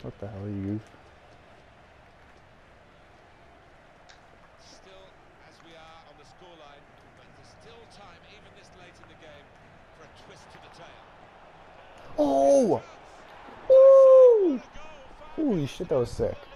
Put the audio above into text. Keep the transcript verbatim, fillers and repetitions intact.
What the hell, you? Still, as we are on the scoreline, but there's still time, even this late in the game, for a twist to the tail. Oh! Woo! Holy shit, that was sick.